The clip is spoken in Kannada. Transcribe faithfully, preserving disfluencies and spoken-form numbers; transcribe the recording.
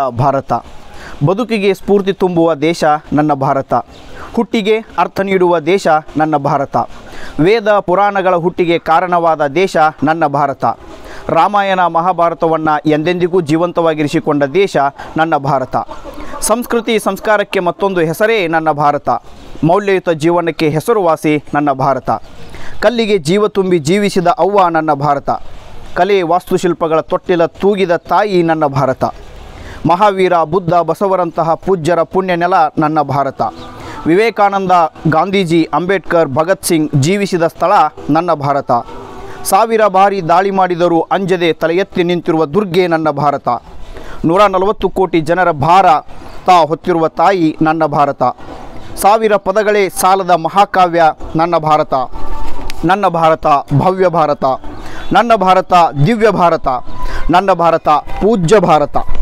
ಭಾರತ ಬದುಕಿಗೆ ಸ್ಫೂರ್ತಿ ತುಂಬುವ ದೇಶ ನನ್ನ ಭಾರತ. ಹುಟ್ಟಿಗೆ ಅರ್ಥ ನೀಡುವ ದೇಶ ನನ್ನ ಭಾರತ. ವೇದ ಪುರಾಣಗಳ ಹುಟ್ಟಿಗೆ ಕಾರಣವಾದ ದೇಶ ನನ್ನ ಭಾರತ. ರಾಮಾಯಣ ಮಹಾಭಾರತವನ್ನು ಎಂದೆಂದಿಗೂ ಜೀವಂತವಾಗಿರಿಸಿಕೊಂಡ ದೇಶ ನನ್ನ ಭಾರತ. ಸಂಸ್ಕೃತಿ ಸಂಸ್ಕಾರಕ್ಕೆ ಮತ್ತೊಂದು ಹೆಸರೇ ನನ್ನ ಭಾರತ. ಮೌಲ್ಯಯುತ ಜೀವನಕ್ಕೆ ಹೆಸರುವಾಸಿ ನನ್ನ ಭಾರತ. ಕಲ್ಲಿಗೆ ಜೀವ ತುಂಬಿ ಜೀವಿಸಿದ ಅವ್ವ ನನ್ನ ಭಾರತ. ಕಲೆ ವಾಸ್ತುಶಿಲ್ಪಗಳ ತೊಟ್ಟಿಲ ತೂಗಿದ ತಾಯಿ ನನ್ನ ಭಾರತ. ಮಹಾವೀರ ಬುದ್ಧ ಬಸವರಂತಹ ಪೂಜ್ಯರ ಪುಣ್ಯ ನೆಲ ನನ್ನ ಭಾರತ. ವಿವೇಕಾನಂದ, ಗಾಂಧೀಜಿ, ಅಂಬೇಡ್ಕರ್, ಭಗತ್ ಸಿಂಗ್ ಜೀವಿಸಿದ ಸ್ಥಳ ನನ್ನ ಭಾರತ. ಸಾವಿರ ಬಾರಿ ದಾಳಿ ಮಾಡಿದರೂ ಅಂಜದೆ ತಲೆ ಎತ್ತಿ ನಿಂತಿರುವ ದುರ್ಗೆ ನನ್ನ ಭಾರತ. ನೂರ ನಲವತ್ತು ಕೋಟಿ ಜನರ ಭಾರ ತಾ ಹೊತ್ತಿರುವ ತಾಯಿ ನನ್ನ ಭಾರತ. ಸಾವಿರ ಪದಗಳೇ ಸಾಲದ ಮಹಾಕಾವ್ಯ ನನ್ನ ಭಾರತ. ನನ್ನ ಭಾರತ ಭವ್ಯ ಭಾರತ. ನನ್ನ ಭಾರತ ದಿವ್ಯ ಭಾರತ. ನನ್ನ ಭಾರತ ಪೂಜ್ಯ ಭಾರತ.